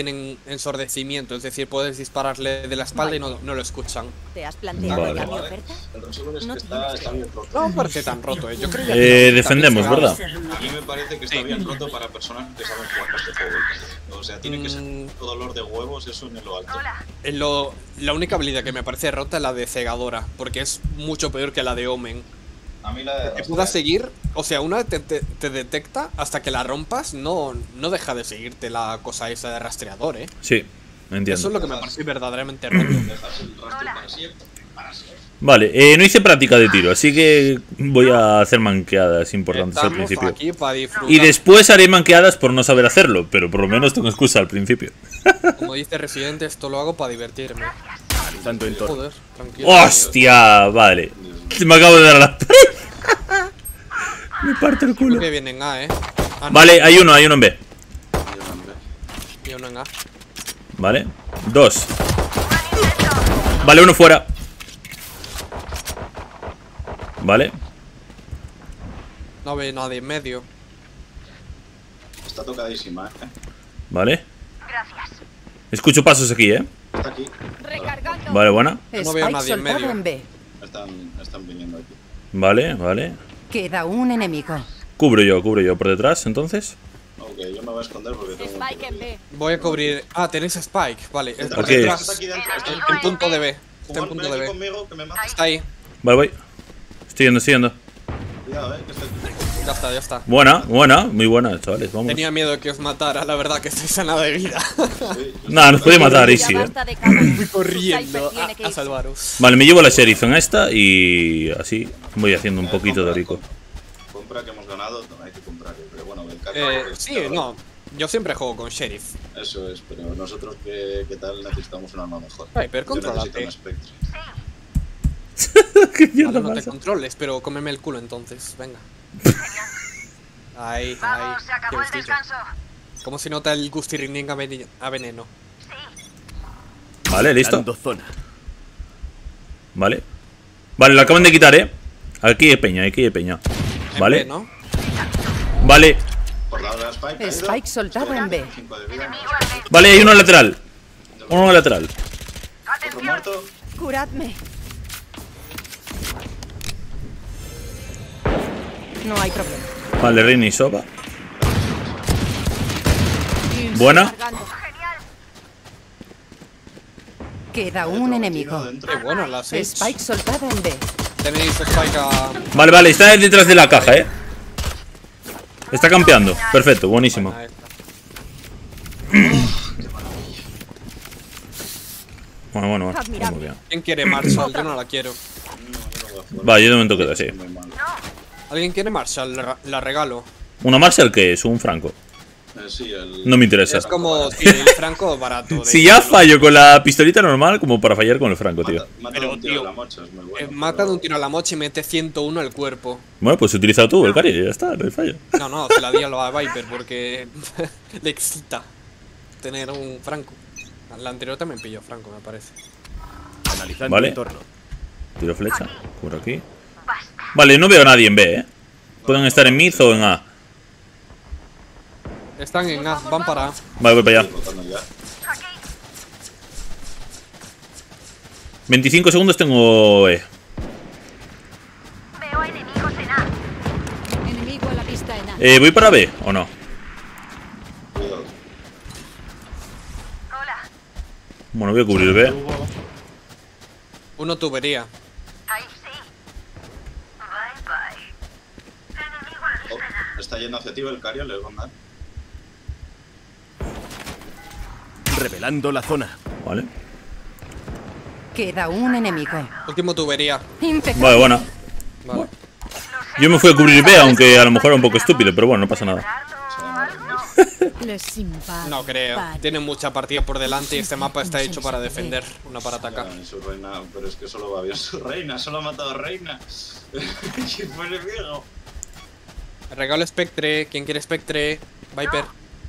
tienen ensordecimiento, es decir, puedes dispararle de la espalda y no lo escuchan. ¿Te has planteado Vale. mi oferta? El resumen es No que tienes está bien roto. No me parece tan roto, Yo creo que defendemos, ¿verdad? A mí me parece que está bien roto para personas que saben jugar este juego. O sea, tiene que ser dolor de huevos, eso en lo alto. La única habilidad que me parece rota es la de cegadora, porque es mucho peor que la de Omen. A mí la de Te pueda seguir, o sea, una vez te detecta, hasta que la rompas, no deja de seguirte la cosa esa de rastreador, Sí, entiendo. Eso es lo que me parece verdaderamente roto. dejas el rastro para siempre. Vale, no hice práctica de tiro, así que voy a hacer manqueadas importantes al Estamos principio. aquí para disfrutar. Y después haré manqueadas por no saber hacerlo, pero por lo menos tengo excusa al principio. Como dice Resident, esto lo hago para divertirme. Tanto en torno. Joder, tranquilo. ¡Hostia! Vale. Me acabo de dar a la pared. Me parte el Creo culo. que viene en A, Ah, no, Vale, hay uno en B. y uno en A. Vale. 2. Vale, uno fuera. Vale. No ve nadie en medio. Está tocadísima, Vale. Escucho pasos aquí, Está aquí. Recargando. Vale, buena. No veo a Spike nadie en soltado medio. en B. Están viniendo aquí. Vale. Queda un enemigo. Cubro yo por detrás, entonces. Ok, yo me voy a esconder porque tengo Spike en B. Voy a cubrir. Ah, tenéis Spike. Vale, Está ¿Por qué? detrás. Está aquí dentro. Está En punto de B. Está en Juan, punto ven de aquí B. conmigo que me mata. Está ahí. Vale, voy. Estoy yendo. Cuidado, que está aquí. Ya está. Buena, muy buena, chavales, vamos. Tenía miedo de que os matara, la verdad que estoy sana de vida. Sí, Nada, nos puede matar, Ya easy, basta de cámaras. Fui corriendo Cypher tiene que a irse. salvaros. Vale, me llevo la sheriff en esta y así voy haciendo un poquito de rico. Compra que hemos ganado, no hay que comprar. Pero bueno, el Sí, no. Yo siempre juego con Sheriff. Eso es, pero nosotros ¿qué tal necesitamos un arma mejor? Viper, Yo necesito contrólate. un Spectre. ¿Qué mierda Vale, no te pasa? controles, pero cómeme el culo entonces. Venga. Ahí. Vamos, se acabó qué el gustillo. descanso. ¿Cómo se nota el gustirrinín a veneno? Vale, listo. Dando zona. Vale. Vale, lo acaban de quitar, Aquí hay peña, En Vale. B, ¿no? Vale. Por lado de la Spike. caído. Spike soltado en B. 5 de vida. Vale, hay uno lateral. Uno lateral. Otro muerto. Curadme. No hay problema. Vale, Reina y Soba. Buena. Cargando. Queda un enemigo. Qué bueno, la 6. Spike soltado en B. Tenéis Spike a... Vale, está detrás de la caja, Está campeando. Perfecto, buenísimo. Ahí está. Bueno. Admirable. Muy bien. ¿Quién quiere Marshall? Yo no la quiero. Va, yo de momento quedo así. Muy mal. ¿Alguien quiere Marshall? La regalo. ¿Una Marshall qué es? ¿Un Franco? Sí, el... No me interesa. Es como el Franco barato. de- Si ya fallo con la pistolita normal, como para fallar con el Franco, tío. Mata Pero, un tiro tío, a la mocha, es muy bueno. Mata de un tiro a la mocha y mete 101 al cuerpo. Bueno, pues utiliza tú el carry y ya está, no hay fallo. No, se la di a la Viper porque le excita tener un Franco. La anterior también pilló Franco, me parece. Analizando Vale. el entorno. Tiro flecha, por aquí. Vale, no veo a nadie en B, Pueden estar en mid o en A. Están en A, van para A. Vale, voy para allá. Botando ya. 25 segundos tengo E. Veo enemigos en A. Enemigo a la vista en A. ¿Voy para B o no? Cuidado. Hola. Bueno, voy a cubrir B. Uno tubería. Ahí sí. Bye bye. Enemigo a la Oh, vista en A. está yendo hacia ti el Carrion, le van a dar. Revelando la zona. Vale. Queda un enemigo. Último tubería. Impecable. Vale, buena. Vale. Yo me fui a cubrir B, aunque a lo mejor era un poco estúpido, pero bueno, no pasa nada. Les simpático. No creo. Tiene mucha partida por delante y este mapa está hecho para defender, no para atacar. Y su reina, pero es que solo va bien su reina, solo ha matado a reina. ¿Quién fue el enemigo? Regalo Spectre. ¿Quién quiere Spectre? Viper.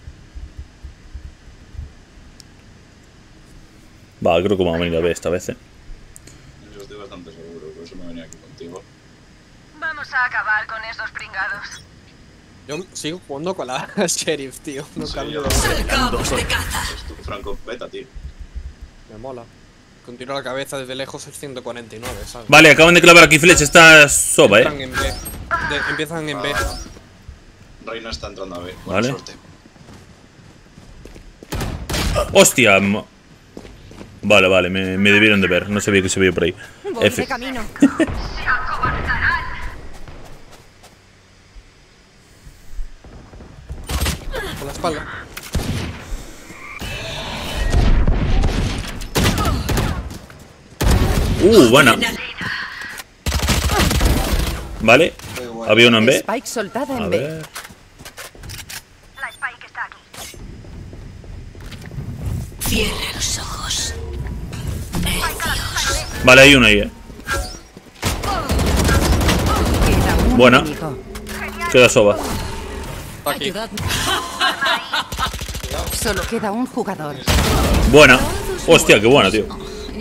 Va, creo que vamos a venir a B esta vez, Yo estoy bastante seguro, por eso me venía aquí contigo. Vamos a acabar con esos pringados. Yo sigo jugando con la Sheriff, tío. No Sí, cambio. yo- Salgamos de caza. Es tu Franco beta, tío. Me mola. Con tiro a la cabeza desde lejos es 149, ¿sabes? Vale, acaban de clavar aquí flecha. Está Soba, Entran en B. Empiezan en B. Reina está entrando a B. Buena Vale. suerte. Hostia. Vale, vale, me debieron de ver. No sabía que se veía por ahí. Voy F. de camino. Se acobardarán. Por la espalda. Buena. Vale. Había uno en B. Spike soltada A en B. ver. La Spike está aquí. Cierre los ojos. Vale, hay uno ahí, Queda un Buena. enemigo. Queda Soba. Aquí. Ayudadme. Solo queda un jugador. Buena. Hostia, qué buena, tío.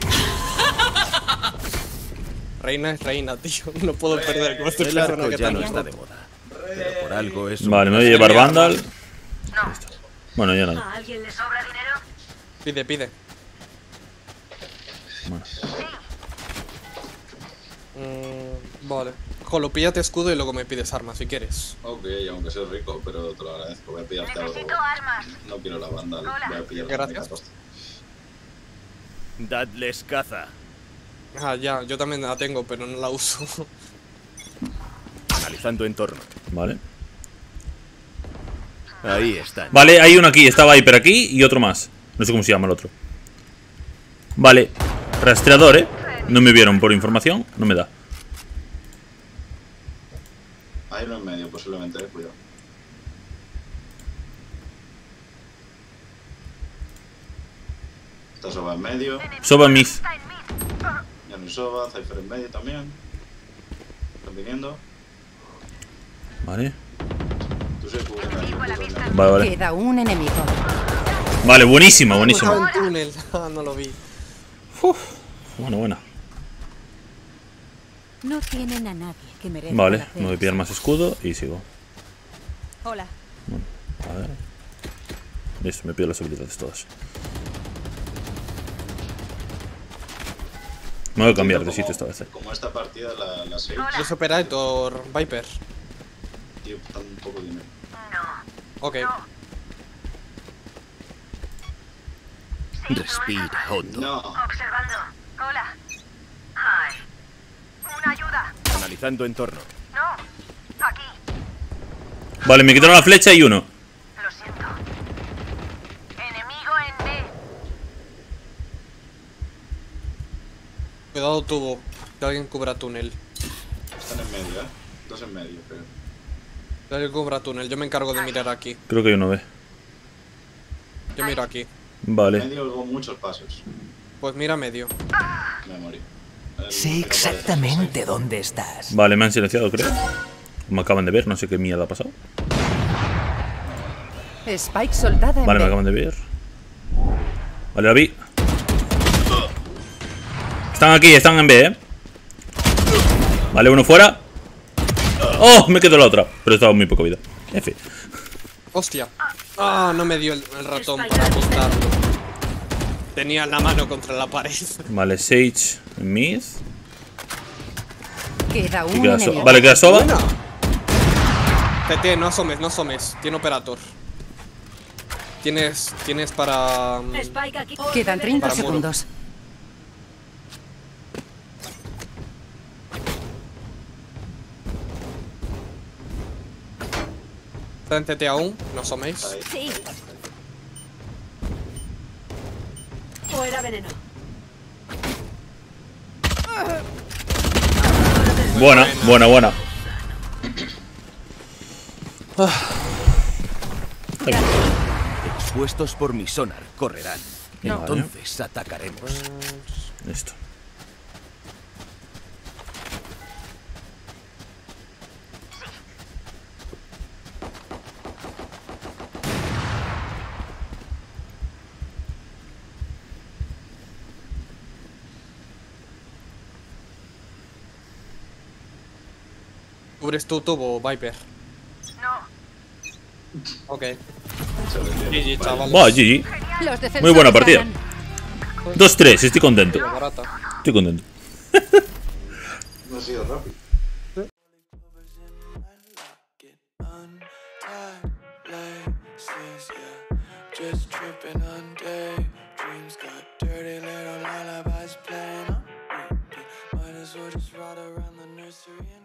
Reina es reina, tío. No puedo perder con este El personaje arco que ya no tengo. está de moda. Pero por algo es un Vale, me voy a llevar Vandal. No. Bueno, ya nada. ¿A alguien le sobra dinero? Pide, pide. Vale. Jolo, píllate escudo y luego me pides armas si quieres. Ok, aunque sea rico, pero te lo agradezco. Voy a pillarte algo. Necesito armas. No quiero la banda. Voy a pillar Gracias. Dadles caza. Ah, ya, yo también la tengo, pero no la uso. Analizando entorno. Vale. Ahí están. Vale, hay uno aquí. Estaba Viper aquí y otro más. No sé cómo se llama el otro. Vale. Rastreador, No me vieron por información. No me da. Hay uno en medio, posiblemente, cuidado. Está Soba en medio. Soba mid. Está en mid. Ya no hay Soba. Cypher en medio también. Están viniendo. Vale. Tú se cubres ahí. Vale, vale. Queda un enemigo. Vale, buenísima, buenísima. Estaba en túnel. Ah, no lo vi. Bueno, buena. No tienen a nadie que merezca Vale, la me voy a pena. pillar más escudo y sigo. Hola. A ver. Listo, me pido las habilidades todas. Me voy a cambiar de sitio esta vez. Como esta partida, la 6, Es Operator Viper. tío, tan poco dinero. Ok. Respira hondo. No, Observando. Hola. Ay. Una ayuda. Analizando entorno. No. Aquí. Vale, me quitaron la flecha y uno. Lo siento. Enemigo en B. Cuidado tubo. Que alguien cubra túnel. están en medio, dos en medio, creo. Que alguien cubra túnel. Yo me encargo de mirar aquí. Creo que hay uno B. Yo miro aquí. En Vale. medio hubo muchos pasos. Pues mira medio. Me morí. Sé exactamente dónde estás. Vale, me han silenciado, creo. Me acaban de ver, no sé qué mierda ha pasado. Spike soltada en Vale, me B. acaban de ver. Vale, la vi. Están aquí, están en B, Vale, uno fuera. ¡Oh! Me quedó la otra. Pero estaba muy poca vida. F. Hostia. Ah, no me dio el ratón para apuntarlo. Tenía la mano contra la pared. Vale, Sage en mid. Queda Y un queda enemigo. Vale, queda Soba. Buena. TT, no asomes, no asomes. Tiene Operator. Tienes para... Spike aquí. Quedan 30 Para muro. segundos. Está en TT aún, no asoméis. Ahí. Sí. Fuera veneno. Buena, buena, buena. Expuestos por mi sonar, correrán. No. Entonces atacaremos. Listo. Cubres tu tubo, Viper. No. Ok. GG, chavales. Va, GG. Los defensores Muy buena partida. ganan. 2-3, estoy contento. Barata. Estoy contento. No ha sido rápido. Just tripping on daydreams, got dirty little lullabies playing on repeat. Might as well just ride around the nursery and